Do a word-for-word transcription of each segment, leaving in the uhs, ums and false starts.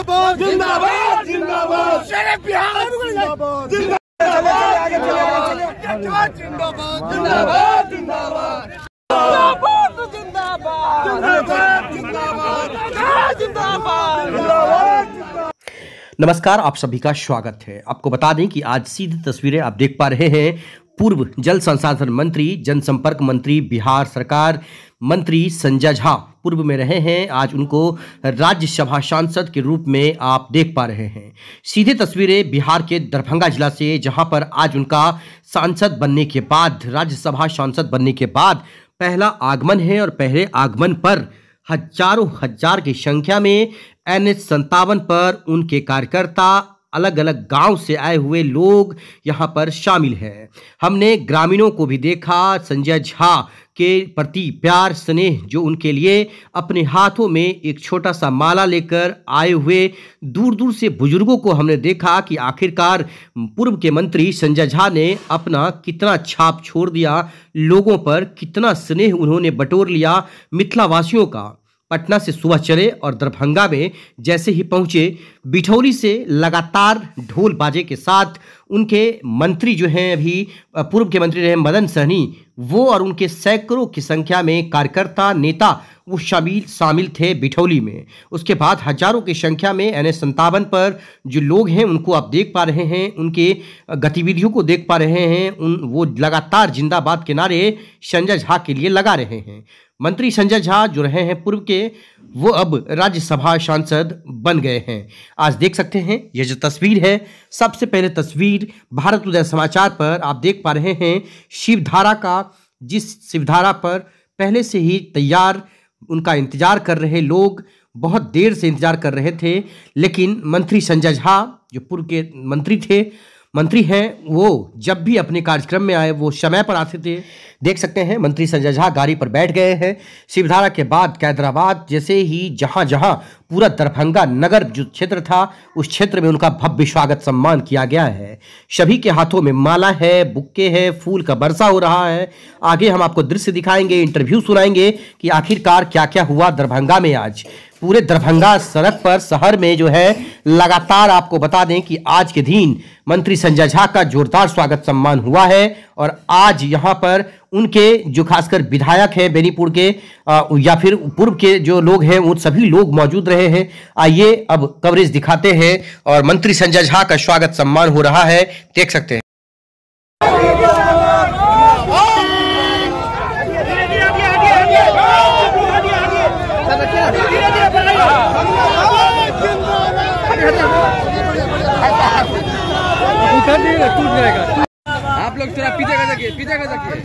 जिंदाबाद जिंदाबाद जिंदाबाद शेरे बिहार जिंदाबाद जिंदाबाद जिंदाबाद जिंदाबाद जिंदाबाद जिंदाबाद। नमस्कार, आप सभी का स्वागत है। आपको बता दें कि आज सीधी तस्वीरें आप देख पा रहे हैं। पूर्व जल संसाधन मंत्री, जनसंपर्क मंत्री, बिहार सरकार मंत्री संजय झा पूर्व में रहे हैं। आज उनको राज्यसभा सांसद के रूप में आप देख पा रहे हैं। सीधी तस्वीरें बिहार के दरभंगा जिला से, जहां पर आज उनका सांसद बनने के बाद, राज्यसभा सांसद बनने के बाद पहला आगमन है। और पहले आगमन पर हजारों हजार की संख्या में एन एच संतावन पर उनके कार्यकर्ता, अलग अलग गांव से आए हुए लोग यहां पर शामिल हैं। हमने ग्रामीणों को भी देखा, संजय झा के प्रति प्यार स्नेह जो उनके लिए अपने हाथों में एक छोटा सा माला लेकर आए हुए दूर दूर से बुजुर्गों को हमने देखा कि आखिरकार पूर्व के मंत्री संजय झा ने अपना कितना छाप छोड़ दिया लोगों पर, कितना स्नेह उन्होंने बटोर लिया मिथिला वासियों का। पटना से सुबह चले और दरभंगा में जैसे ही पहुंचे, बिठौली से लगातार ढोल बाजे के साथ उनके मंत्री जो हैं, अभी पूर्व के मंत्री रहे मदन सहनी, वो और उनके सैकड़ों की संख्या में कार्यकर्ता, नेता वो शामिल शामिल थे बिठौली में। उसके बाद हजारों की संख्या में एन एच संतावन पर जो लोग हैं उनको आप देख पा रहे हैं, उनके गतिविधियों को देख पा रहे हैं। उन वो लगातार जिंदाबाद के नारे संजय झा के लिए लगा रहे हैं। मंत्री संजय झा जो रहे हैं पूर्व के, वो अब राज्यसभा सांसद बन गए हैं। आज देख सकते हैं ये जो तस्वीर है, सबसे पहले तस्वीर भारत उदय समाचार पर आप देख पा रहे हैं शिवधारा का, जिस शिवधारा पर पहले से ही तैयार उनका इंतजार कर रहे लोग बहुत देर से इंतजार कर रहे थे। लेकिन मंत्री संजय झा जो पूर्व के मंत्री थे, मंत्री हैं, वो जब भी अपने कार्यक्रम में आए वो समय पर आते थे। देख सकते हैं मंत्री संजय झा गाड़ी पर बैठ गए हैं। शिवधारा के बाद कैदराबाद, जैसे ही जहां जहां पूरा दरभंगा नगर जो क्षेत्र था, उस क्षेत्र में उनका भव्य स्वागत सम्मान किया गया है। सभी के हाथों में माला है, बुक्के है, फूल का बरसा हो रहा है। आगे हम आपको दृश्य दिखाएंगे, इंटरव्यू सुनाएंगे कि आखिरकार क्या क्या हुआ दरभंगा में। आज पूरे दरभंगा सड़क पर, शहर में जो है लगातार आपको बता दें कि आज के दिन मंत्री संजय झा का जोरदार स्वागत सम्मान हुआ है। और आज यहाँ पर उनके जो खासकर विधायक हैं बेनीपुर के आ, या फिर पूर्व के जो लोग हैं, वो सभी लोग मौजूद रहे हैं। आइए अब कवरेज दिखाते हैं और मंत्री संजय झा का स्वागत सम्मान हो रहा है, देख सकते हैं। टूट जाएगा। आप लोग थोड़ा पीछे का जाके पीछे का जाके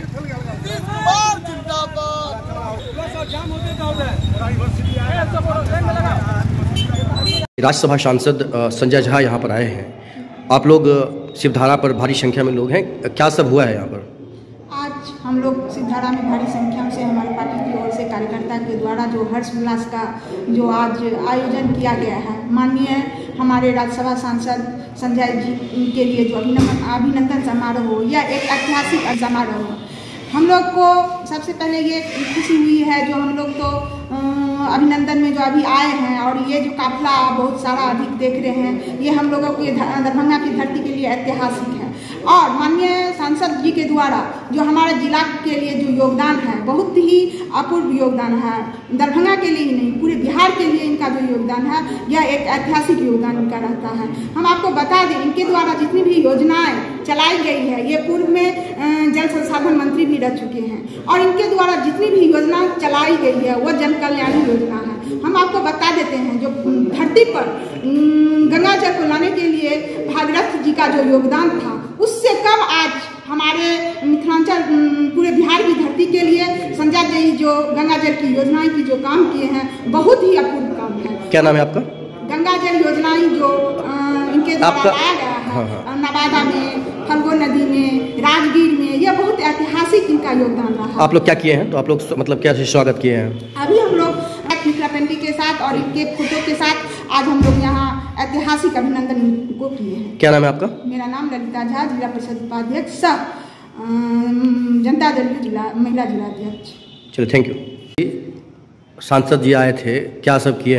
राज्यसभा सांसद संजय झा यहाँ पर आए हैं। आप लोग शिवधारा पर भारी संख्या में लोग हैं, क्या सब हुआ है यहाँ पर? आज हम लोग शिवधारा में भारी संख्या से हमारी पार्टी की ओर से कार्यकर्ता के द्वारा जो हर्ष उल्लास का जो आज आयोजन किया गया है, माननीय हमारे राज्यसभा सांसद संजय जी के लिए जो अभिनंदन अभिनंदन समारोह हो, यह एक ऐतिहासिक समारोह हो। हम लोग को सबसे पहले ये खुशी हुई है जो हम लोग तो अभिनंदन में जो अभी आए हैं, और ये जो काफिला बहुत सारा अधिक देख रहे हैं, ये हम लोगों के दरभंगा की धरती के लिए ऐतिहासिक है। और माननीय सांसद जी के द्वारा जो हमारे जिला के लिए जो योगदान है, बहुत ही अपूर्व योगदान है। दरभंगा के लिए ही नहीं, पूरे बिहार के लिए इनका जो योगदान है, यह एक ऐतिहासिक योगदान इनका रहता है। हम आपको बता दें, इनके द्वारा जितनी भी योजनाएं चलाई गई है, ये पूर्व में जल संसाधन मंत्री भी रह चुके हैं, और इनके द्वारा जितनी भी योजना चलाई गई है वो जन कल्याणी योजना है। हम आपको बता देते हैं, जो धरती पर गंगा जल को लाने के लिए भागीरथ जी का जो योगदान था, उससे कम आज हमारे मिथिलांचल पूरे बिहार की धरती के लिए संजय जी जो गंगा जल की योजनाएं की जो काम किए हैं, बहुत ही अपूर्व काम है। क्या नाम है आपका? गंगा जल योजनाएं जो इनके द्वारा लाया गया है, हाँ हाँ। नवादा में, फल्गु नदी में, राजगीर में, यह बहुत ऐतिहासिक इनका योगदान रहा। आप लोग क्या किए हैं? तो आप लोग मतलब क्या स्वागत किए हैं? अभी हम लोग मिथिला पेंटिंग के साथ और इनके फोटो के साथ आज हम लोग यहाँ ऐतिहासिक अभिनंदन को किए हैं। क्या नाम है आपका? मेरा नाम ललिता झा, जिला परिषद उपाध्यक्ष सह जनता दल जिला महिला जिला अध्यक्ष। चलो, थैंक यू। सांसद जी आए थे, क्या सब किए हैं?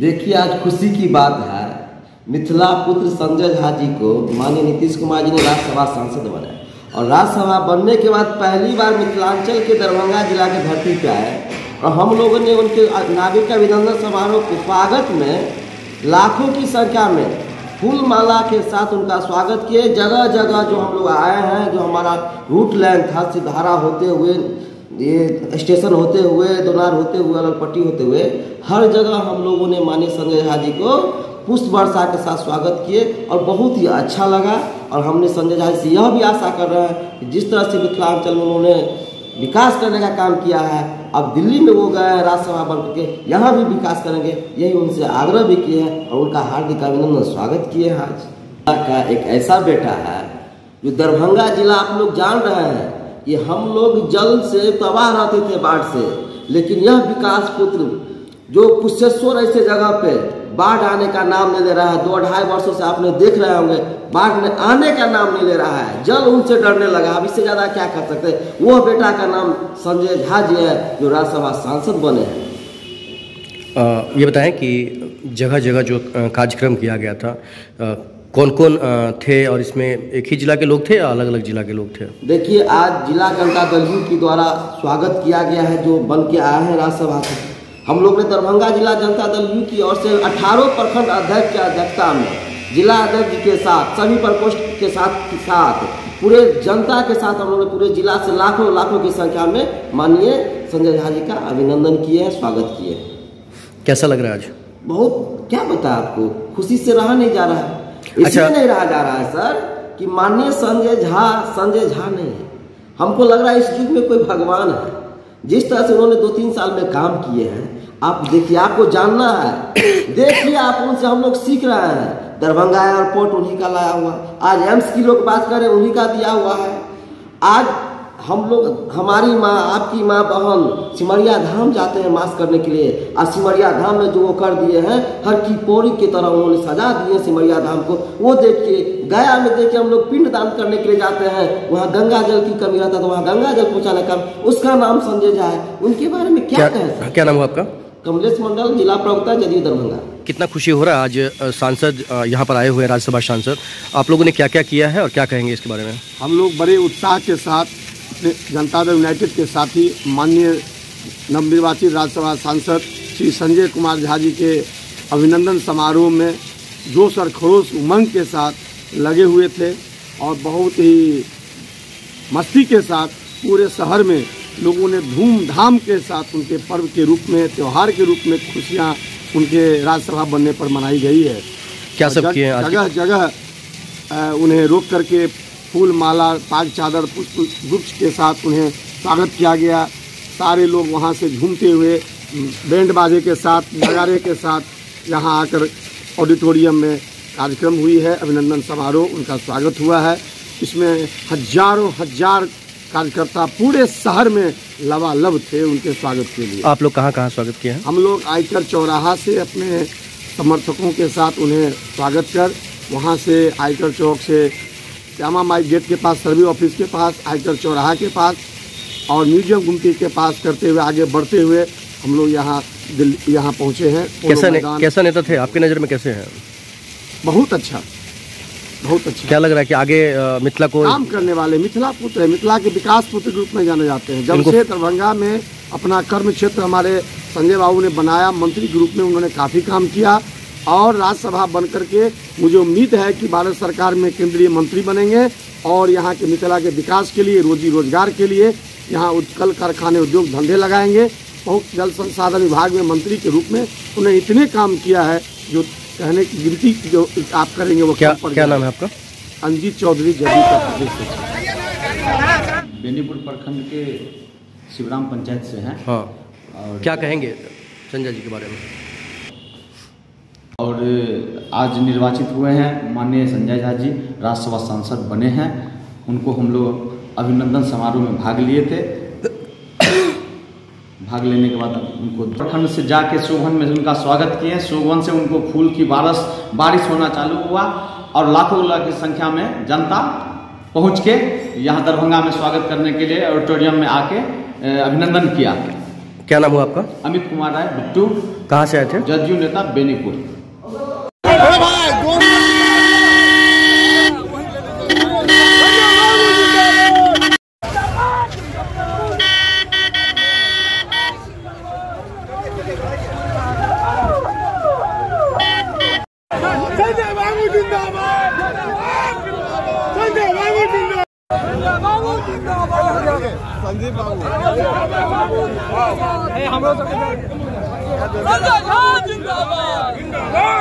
देखिए, आज खुशी की बात है, मिथिला पुत्र संजय झा जी को माननीय नीतीश कुमार जी ने राज्यसभा सांसद बनाया और राज्यसभा बनने के बाद पहली बार मिथिलांचल के दरभंगा जिला की धरती पे आए और हम लोगों ने उनके नागरिक अभिनंदन समारोह के स्वागत में लाखों की संख्या में फूल माला के साथ उनका स्वागत किए। जगह जगह जो हम लोग आए हैं, जो हमारा रूट लाइन था, सिधारा होते हुए, ये स्टेशन होते हुए, दोनार होते हुए, अलगपट्टी होते हुए, हर जगह हम लोगों ने माननीय संजय झा जी को पुष्प वर्षा के साथ स्वागत किए और बहुत ही अच्छा लगा। और हमने संजय झा से यह भी आशा कर रहे हैं कि जिस तरह से मिथिलांचल में उन्होंने विकास करने का काम किया है, अब दिल्ली में वो गए हैं राज्यसभा बन करके, यहाँ भी विकास करेंगे, यही उनसे आग्रह भी किए हैं और उनका हार्दिक अभिनंदन स्वागत किए हैं। आज का एक ऐसा बेटा है जो दरभंगा जिला, आप लोग जान रहे हैं कि हम लोग जल से तबाह रहते थे, बाढ़ से, लेकिन यह विकास पुत्र जो कुशेश्वर ऐसे जगह पे बाढ़ आने का नाम नहीं ले रहा है, दो ढाई वर्षों से आपने देख रहे होंगे बाढ़ आने का नाम नहीं ले रहा है, जल उनसे डरने लगा। अब इससे ज़्यादा क्या कर सकते हैं। वो बेटा का नाम संजय झा जी है जो राज्यसभा सांसद बने हैं। ये बताएं कि जगह जगह जो कार्यक्रम किया गया था, आ, कौन कौन थे और इसमें एक ही जिला के लोग थे या अलग अलग जिला के लोग थे? देखिए, आज जिला जनता दल यू के द्वारा स्वागत किया गया है जो बन के आए हैं राज्यसभा से। हम लोग ने दरभंगा जिला जनता दल यू की ओर से अठारह प्रखंड अध्यक्ष की अध्यक्षता में जिला अध्यक्ष के साथ, सभी प्रकोष्ठ के साथ के साथ पूरे जनता के साथ हम लोगों ने पूरे जिला से लाखों लाखों की संख्या में माननीय संजय झा जी का अभिनंदन किए हैं, स्वागत किए हैं। कैसा लग रहा है आज? बहुत, क्या बताया आपको, खुशी से रहा नहीं जा रहा है। इसलिए अच्छा। नहीं रहा जा रहा है सर कि माननीय संजय झा संजय झा नहीं है। हमको लग रहा है इस युग में कोई भगवान है। जिस तरह से उन्होंने दो तीन साल में काम किए हैं, आप देखिए, आपको जानना है, देखिए आप उनसे हम लोग सीख रहे हैं। दरभंगा एयरपोर्ट उन्हीं का लाया हुआ, आज एम्स की लोग बात करें उन्हीं का दिया हुआ है। आज हम लोग, हमारी माँ, आपकी माँ, बहन सिमरिया धाम जाते हैं मास करने के लिए, और सिमरिया धाम में जो वो कर दिए हैं, हर की पौड़ी की तरह उन्होंने सजा दिए सिमरिया धाम को। वो देखिए, गया में देखिए हम लोग पिंड दान करने के लिए जाते हैं, वहाँ गंगा जल की कमी रहता है तो वहाँ गंगा जल पहुँचाने का, उसका नाम संजय झा है। उनके बारे में क्या कहें? क्या नाम है आपका? कमलेश मंडल, जिला प्रवक्ता, जदयू दरभंगा। कितना खुशी हो रहा है आज सांसद यहाँ पर आए हुए राज्यसभा सांसद, आप लोगों ने क्या क्या किया है और क्या कहेंगे इसके बारे में? हम लोग बड़े उत्साह के साथ जनता दल यूनाइटेड के साथी माननीय नवनिर्वाचित राज्यसभा सांसद श्री संजय कुमार झा जी के अभिनंदन समारोह में जोश और खरोश उमंग के साथ लगे हुए थे और बहुत ही मस्ती के साथ पूरे शहर में लोगों ने धूमधाम के साथ उनके पर्व के रूप में, त्यौहार के रूप में खुशियां उनके राज्यसभा बनने पर मनाई गई है। क्या सब किए हैं? जगह जगह उन्हें रोक करके फूल माला, पाग चादर, पुष्प गुच्छ के साथ उन्हें स्वागत किया गया। सारे लोग वहां से झूमते हुए बैंड बाजे के साथ, नगाड़े के साथ यहाँ आकर ऑडिटोरियम में कार्यक्रम हुई है, अभिनंदन समारोह, उनका स्वागत हुआ है। इसमें हजारों हजार कार्यकर्ता पूरे शहर में लबालब थे उनके स्वागत के लिए। आप लोग कहाँ कहाँ स्वागत किए हैं? हम लोग आयकर चौराहा से अपने समर्थकों के साथ उन्हें स्वागत कर, वहाँ से आयकर चौक से श्यामा माई गेट के पास, सर्वे ऑफिस के पास, आयकर चौराहा के पास और म्यूजियम गुमटी के पास करते हुए आगे बढ़ते हुए हम लोग यहाँ दिल्ली यहाँ पहुँचे हैं। कैसा ने, कैसा नेता थे आपकी नज़र में, कैसे हैं? बहुत अच्छा, बहुत अच्छा। क्या लग रहा है कि आगे मिथिला को काम करने वाले मिथिला पुत्र है, मिथिला के विकास पुत्र के रूप में जाने जाते हैं। जब से दरभंगा में अपना कर्म क्षेत्र हमारे संजय बाबू ने बनाया, मंत्री के रूप में उन्होंने काफ़ी काम किया और राज्यसभा बन करके मुझे उम्मीद है कि भारत सरकार में केंद्रीय मंत्री बनेंगे और यहाँ के मिथिला के विकास के लिए, रोजी रोजगार के लिए यहाँ उत्कल कारखाने, उद्योग धंधे लगाएंगे। बहुत जल संसाधन विभाग में मंत्री के रूप में उन्हें इतने काम किया है जो कहने की गिनती जो आप करेंगे वो क्या क्या नाम है आपका? अंजीत चौधरी, जदयू का प्रदेश सचिव। बेनीपुर प्रखंड के शिवराम पंचायत से हैं। हाँ, और क्या कहेंगे संजय जी के बारे में? और आज निर्वाचित हुए हैं माननीय संजय झा जी, राज्यसभा सांसद बने हैं। उनको हम लोग अभिनंदन समारोह में भाग लिए थे। भाग लेने के बाद उनको प्रखंड से जाके सोगवन में उनका स्वागत किए। सोगवन से उनको फूल की बारिश बारिश होना चालू हुआ और लाखों लाख की संख्या में जनता पहुंच के यहाँ दरभंगा में स्वागत करने के लिए ऑडिटोरियम में आके अभिनंदन किया। क्या नाम हुआ आपका? अमित कुमार राय बिट्टू, कहाँ से आए थे? जदयू नेता बेनीपुर। संजय बाबू जिंदाबाद, संजय बाबू जिंदाबाद, संदीप बाबू हम लोग जिंदाबाद,